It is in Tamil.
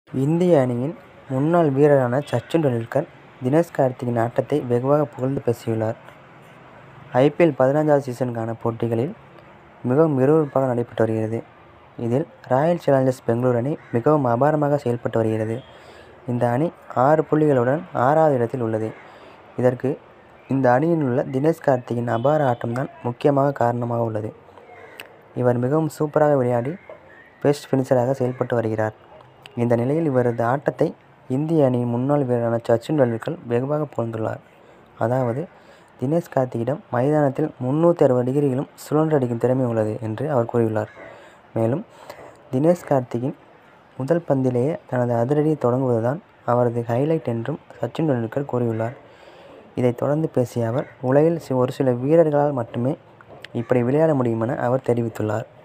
இந்திய அணியின் முன்னாள் வீரரான சச்சின் டெண்டுல்கர் தினேஷ் கார்த்திக்கின் ஆட்டத்தை வெகுவாக புகழ்ந்து பேசியுள்ளார். ஐ.பி.எல். 15வது சீசனுக்கான போட்டிகளில் மிகவும் விறுவிறுப்பாக நடைபெற்று வருகிறது. இதில் ராயல் சேலஞ்சர்ஸ் பெங்களூரு அணி மிகவும் அபாரமாக செயல்பட்டு வருகிறது. இந்த அணி 6 புள்ளிகளுடன் 6வது இடத்தில் உள்ளது. இதற்கு இந்த அணியில் உள்ள தினேஷ் கார்த்திக்கின் அபார ஆட்டம்தான் முக்கியமாக காரணமாக உள்ளது. இவர் மிகவும் சூப்பராக விளையாடி பெஸ்ட் ஃபினிஷராக செயல்பட்டு வருகிறார். இந்த நிலையில் இவரது ஆட்டத்தை இந்திய அணியின் முன்னாள் வீரரான சச்சின் டெண்டுல்கர் வெகுவாக புகழ்ந்துள்ளார். அதாவது தினேஷ் கார்த்திக்கிடம் மைதானத்தில் 360 டிகிரிகளும் சுழன்றடிக்கும் திறமை உள்ளது என்று அவர் கூறியுள்ளார். மேலும் தினேஷ் கார்த்திக்கின் முதல் பந்திலேயே தனது அதிரடியை தொடங்குவதுதான் அவரது ஹைலைட் என்றும் சச்சின் டெண்டுல்கர் கூறியுள்ளார். இதைத் தொடர்ந்து பேசிய அவர், உலகில் ஒரு சில வீரர்களால் மட்டுமே இப்படி விளையாட முடியும் என அவர் தெரிவித்துள்ளார்.